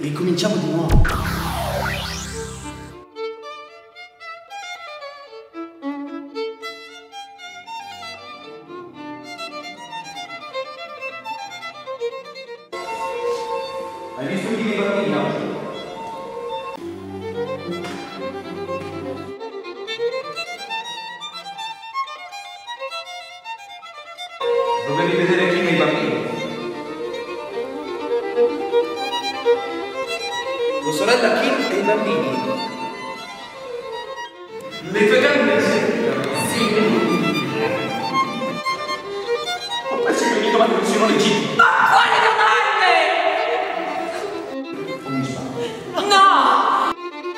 e cominciamo di nuovo. Hai visto i miei bambini oggi? Dovevi vedere chi nei bambini. Tua sorella Kim e i bambini. Le tue gambe sì. Ho perso che ogni domanda non sono legittime. Ma quale domande? O mi sbaglio? No!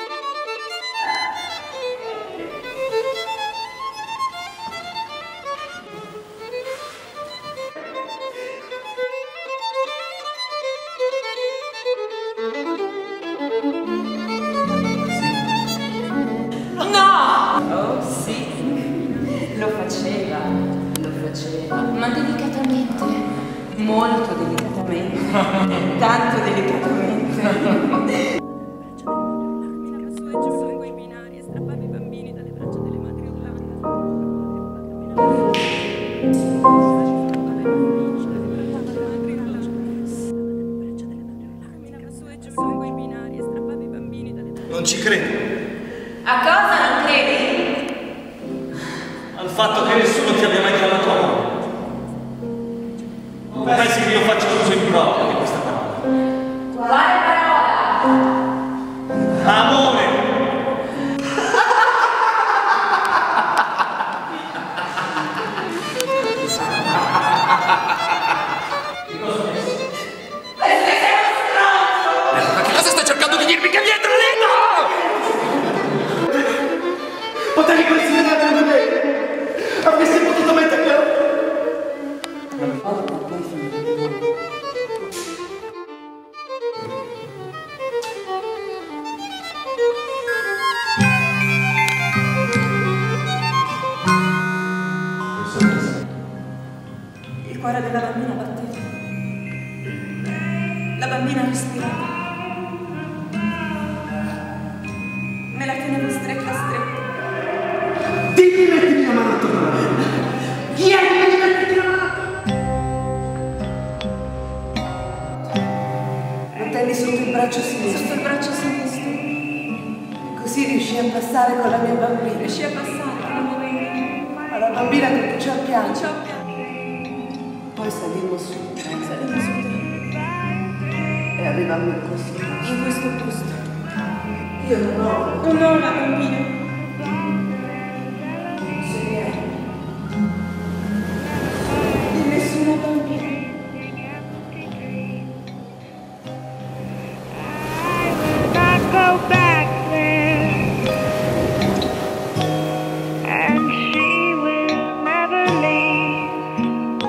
Oh sì, lo faceva, ma delicatamente, molto delicatamente, tanto delicatamente. Camminava su e giù lungo i binari e strappava i bambini dalle braccia delle madri urlando. Non ci credo. A cosa non credi? Al fatto che nessuno ti abbia mai chiamato amore. Non pensi che io faccia uso improprio di questa parola? Quale parola? Amore! Perché sei uno stronzo! Ma che cosa stai cercando di dirmi che dietro lì? Potevi considerarmi un bene! Avresti potuto metterlo! Il cuore della bambina batteva. La bambina respirava. Me la tenevo stretta stretta. Dimmi, mettimi la mano attorno alla mia. Vieni, mettimi la mano. Lo tenni sotto il braccio sinistro. Sotto il braccio sinistro. Così riuscì a passare con la mia bambina. Riuscì a passare con la mia bambina. Ma la bambina cominciò a piangere. Ciao piano. Poi salimmo su Salimmo su e arrivammo in questo posto. in questo posto. Io non ho Non ho una bambina. segnale Di nessuna bambina. Not go back there, and she will never leave,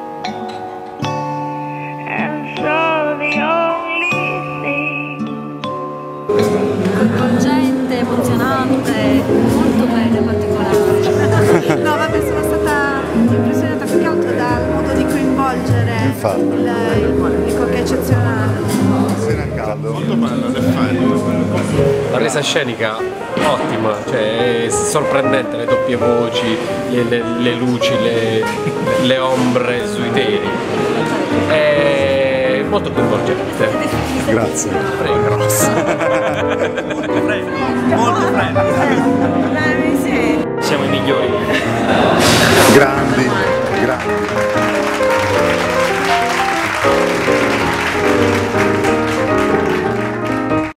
and so the only thing. Coinvolgente, emozionante, molto bello e particolare. No, vabbè, sono stata impressionata più che altro dal modo di coinvolgere il che è eccezionale. Molto bello, in effetti. La resa scenica ottima, cioè è sorprendente, le doppie voci, le luci, le ombre sui teli. È molto coinvolgente. Grazie. Prego, Ross. Molto freddo. Dai, sì. Siamo i migliori. Grande.